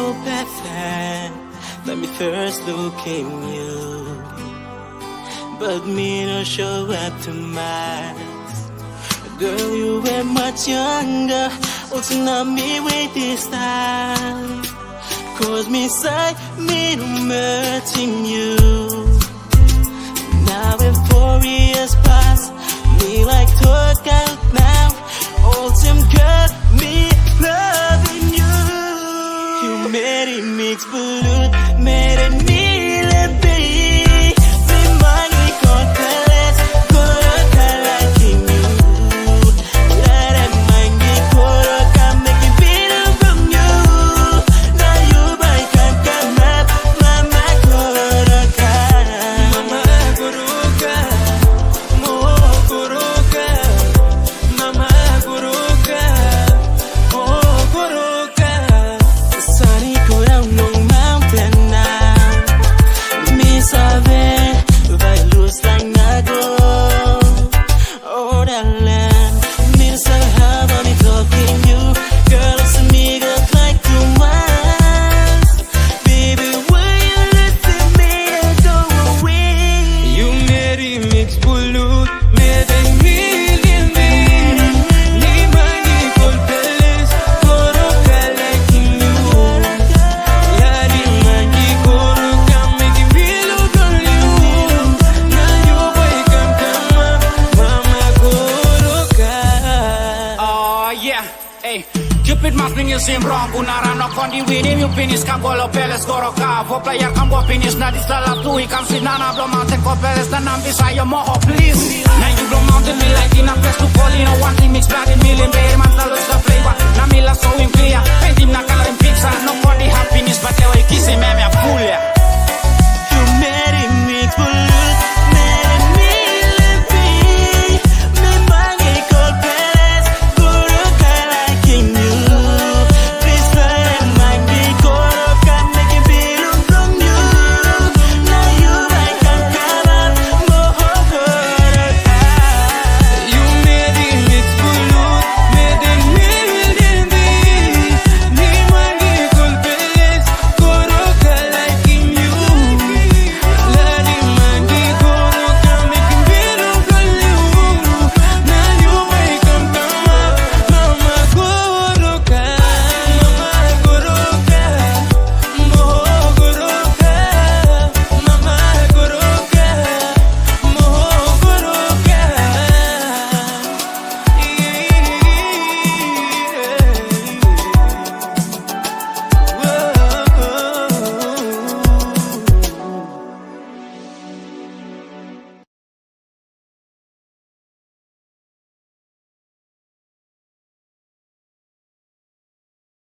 perfect. Let me first look in you, but me no show up to mass. Girl, you were much younger, also not me with this time. Cause me say me no hurting you. Now when 4 years pass, me like talk out now. Autumn girl, me loving you. You made it mix blue, made it me let be. Remind me confidence, gonna liking you. Let it mind me gonna come make me feel from you. Now you by come up, mama gonna come. Mama gonna mo gonna mama gonna mo gonna. Sunny go down long mountain now. Me sabe vai luz like nago. Oh that land, me sabe how me talking you. Girl, it's me good like you once. Baby, will you listen me and go away? You made it mix blue, made a million me. Ni mani golpeles, coro liking you. Lari mani coro come make me feel on you. Now you wake up, come up, mama coro ka. Oh yeah, hey. Cupid mas pingin simbrong Kunaran no kondi winim yung pinis kang golo peles goro ka. For player kang go pinis na di sa latu ikam sinana blow mountain ko peles na nambi sayo mo oh please.